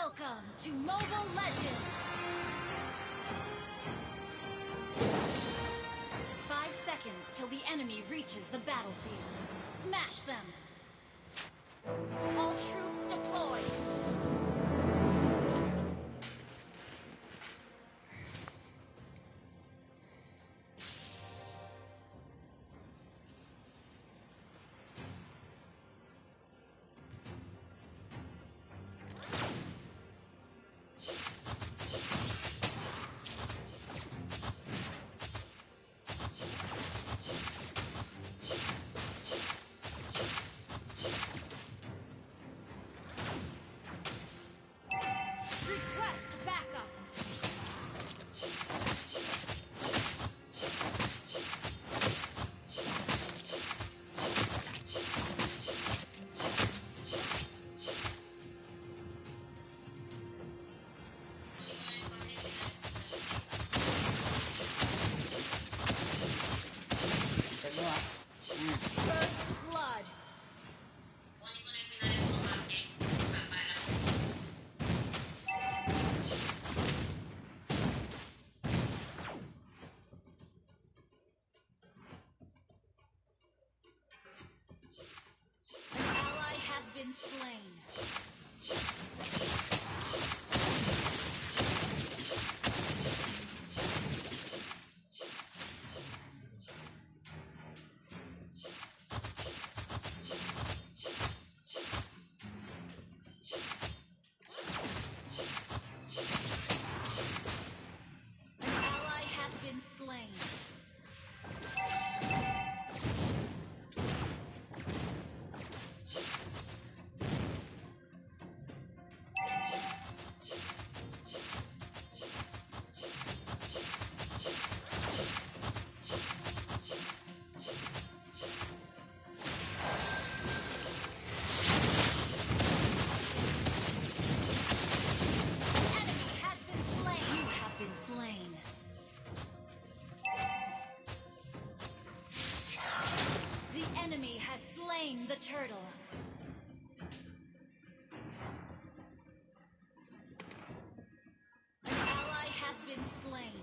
Welcome to Mobile Legends! 5 seconds till the enemy reaches the battlefield. Smash them! All troops deployed! Request backup! First blood! An ally has been slain. An ally has been slain. Enemy has been slain. You have been slain. The enemy has slain the turtle. An ally has been slain.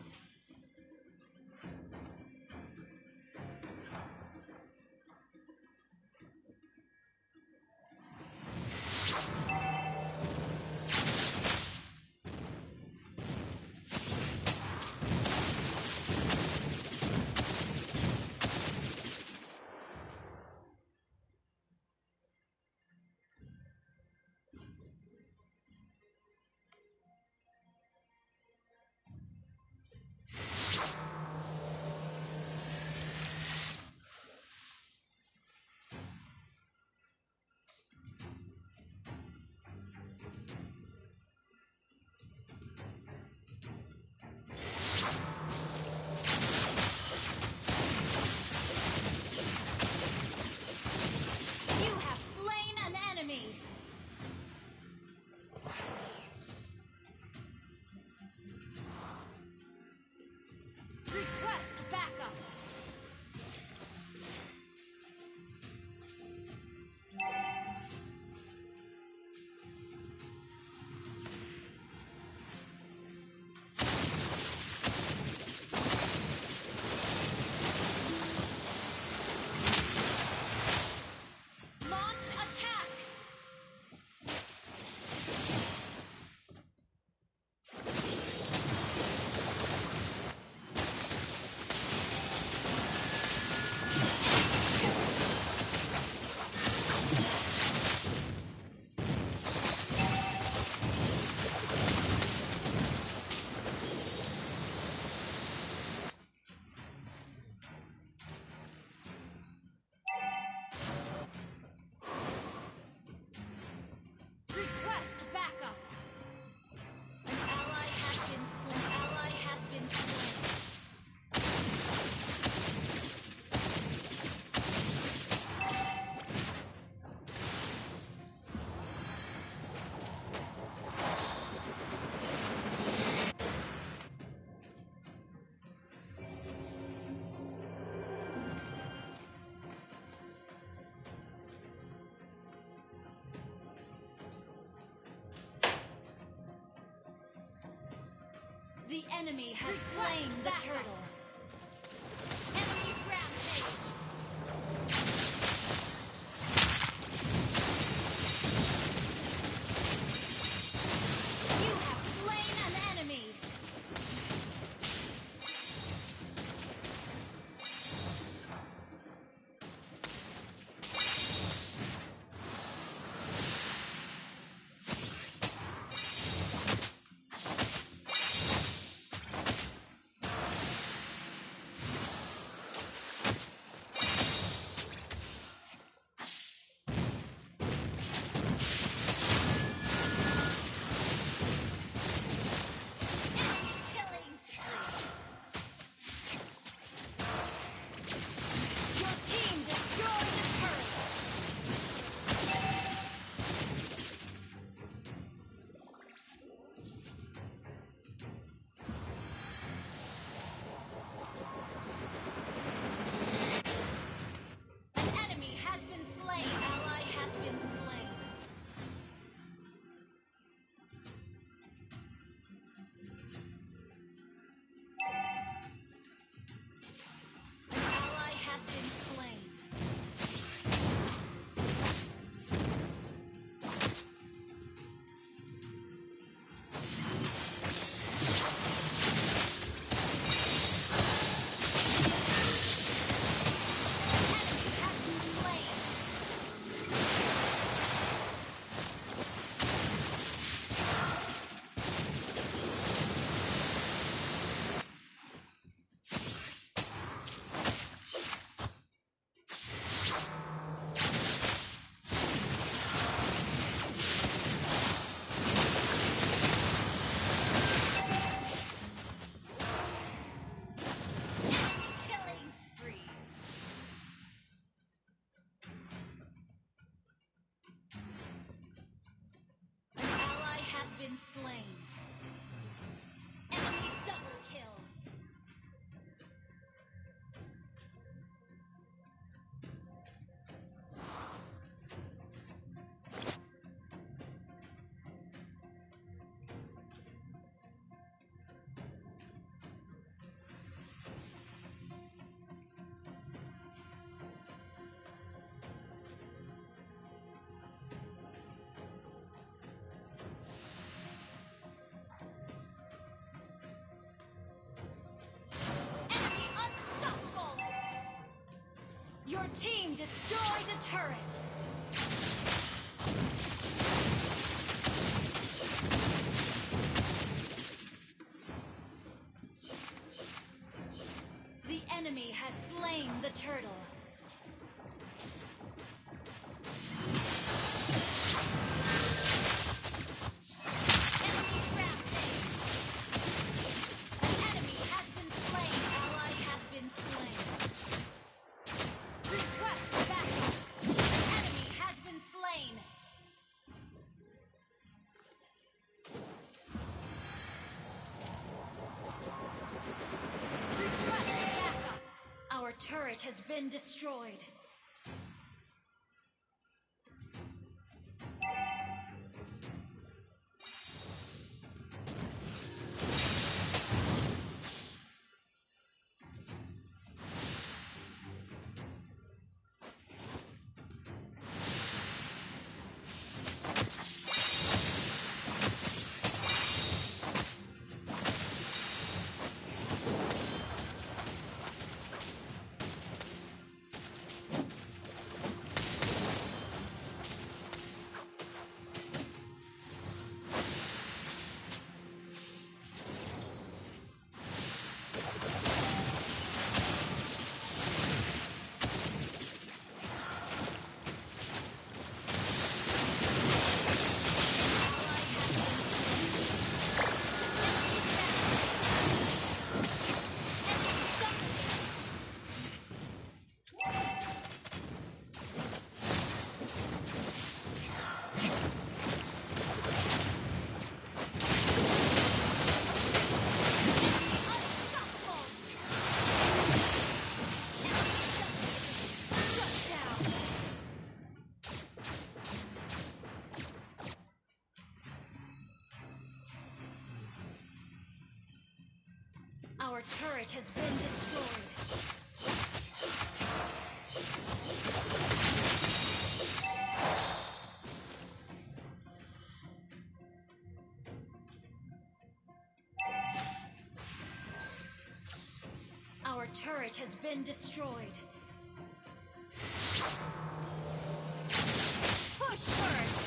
The enemy has slain the turtle. Enemy rampage. You have slain an enemy. Slain. Enemy double kill. Your team destroyed a turret! The enemy has slain the turtle. Enemy rampage! An enemy has been slain. Ally has been slain. Request backup! An enemy has been slain! Request backup! Our turret has been destroyed. Our turret has been destroyed. Our turret has been destroyed. Push first!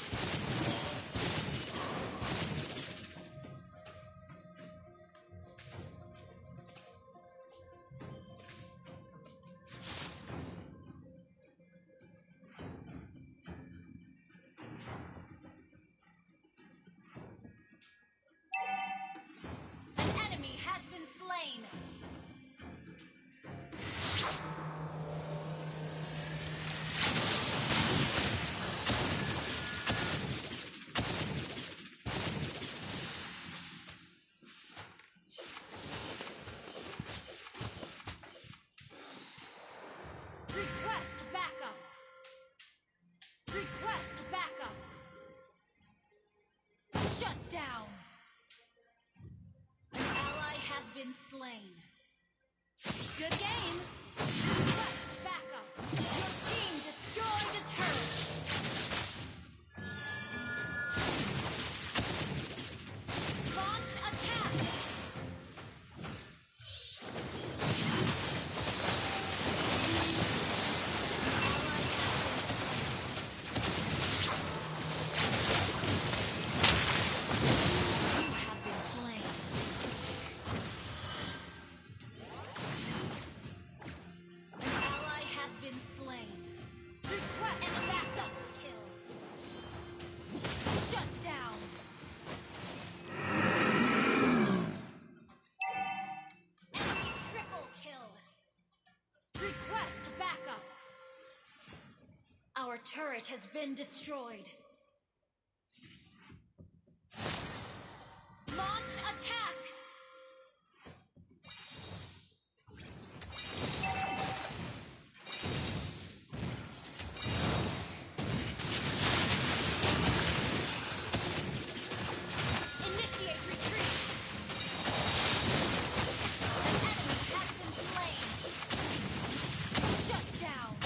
An enemy has been slain! Request backup! Request backup! Shut down! An ally has been slain. Good game! Request backup! Your team destroyed a turret! Launch attack! Our turret has been destroyed. Launch attack! Initiate retreat! An enemy has been slain! Shut down!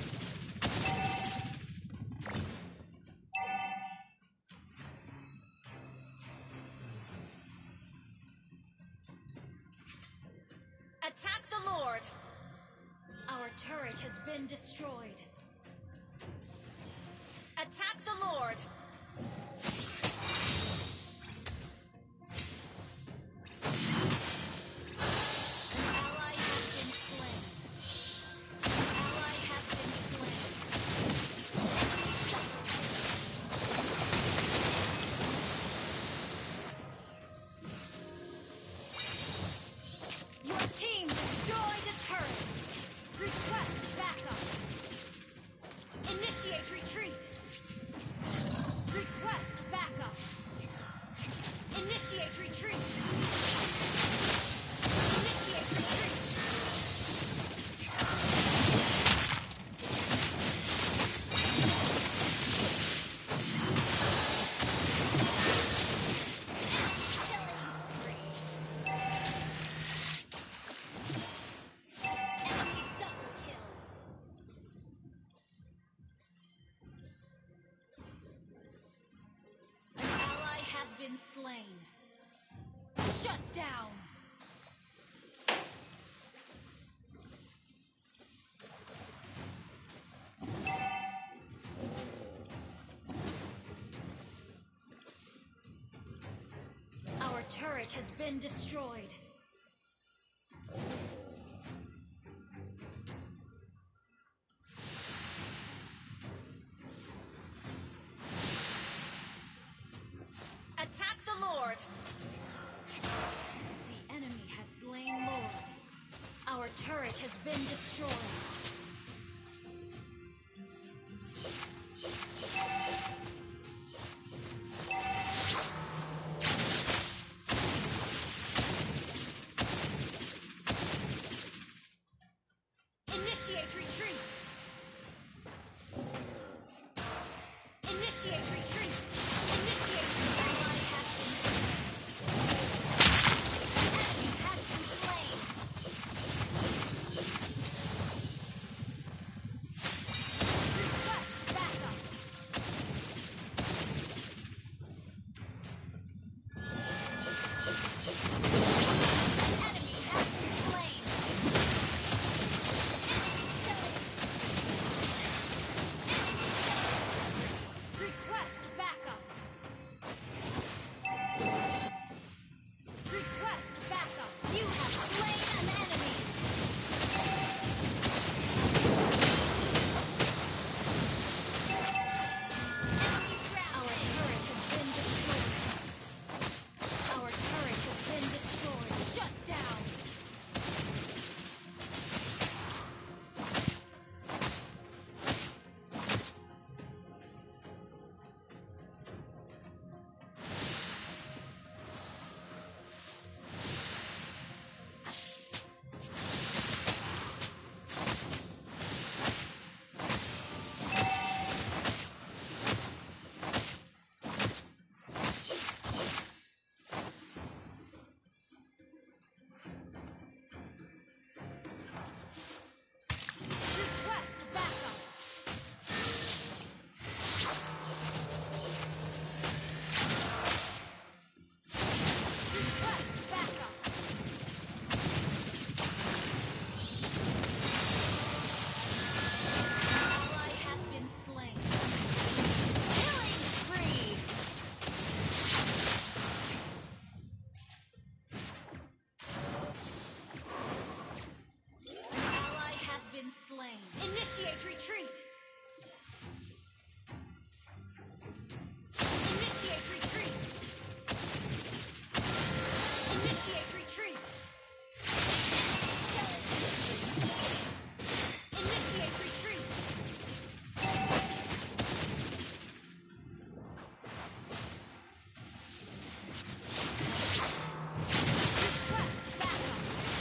Attack the Lord! Our turret has been destroyed. Attack the Lord! An ally has been slain. An ally has been slain. Your team destroyed a turret! Request backup! Initiate retreat! Request backup! Initiate retreat! Initiate retreat! Enemy double kill! An ally has been slain. Shut down! Our turret has been destroyed. Attack the Lord! The enemy has slain Lord. Our turret has been destroyed. Initiate retreat! Initiate retreat! Initiate retreat! Ally has been slain. Enemy has been slain. Initiate retreat. Initiate retreat. Initiate retreat. Initiate retreat. Request backup.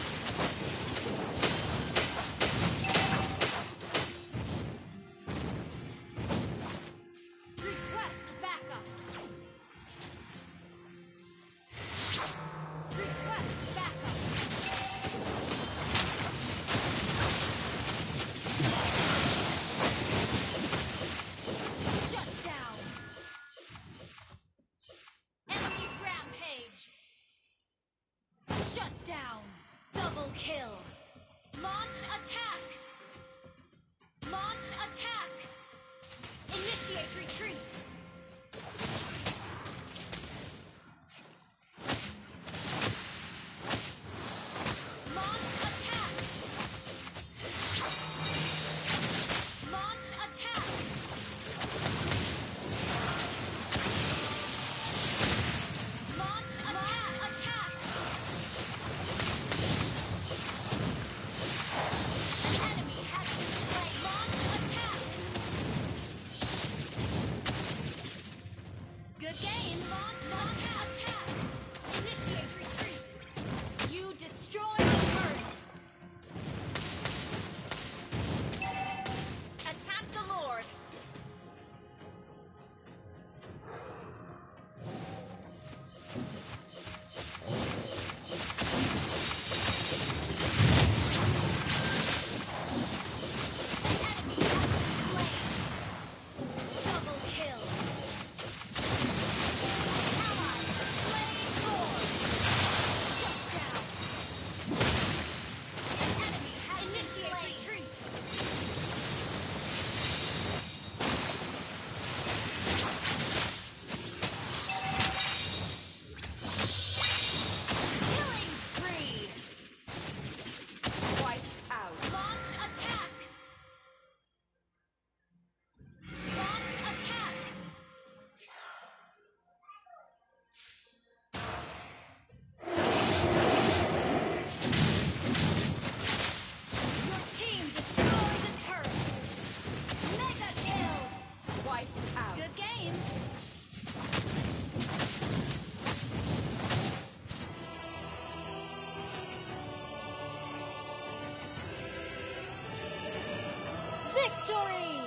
Request backup. Request backup. Shut down. Enemy rampage. Shut down. Double kill. Launch attack. Launch attack. Initiate retreat. Launch attack. Launch attack. Launch attack. An enemy has been slain. Launch attack. Good game. Launch attack. Initiate retreat. You destroy the turret. Attack the Lord. An enemy has been slain. Double kill. Ally slain Lord. Shut down. An enemy has initiate retreat. Killing spree. Wiped out. Launch attack. Launch attack. Your team destroyed the turret. Mega kill. Wiped out. Good game. Victory!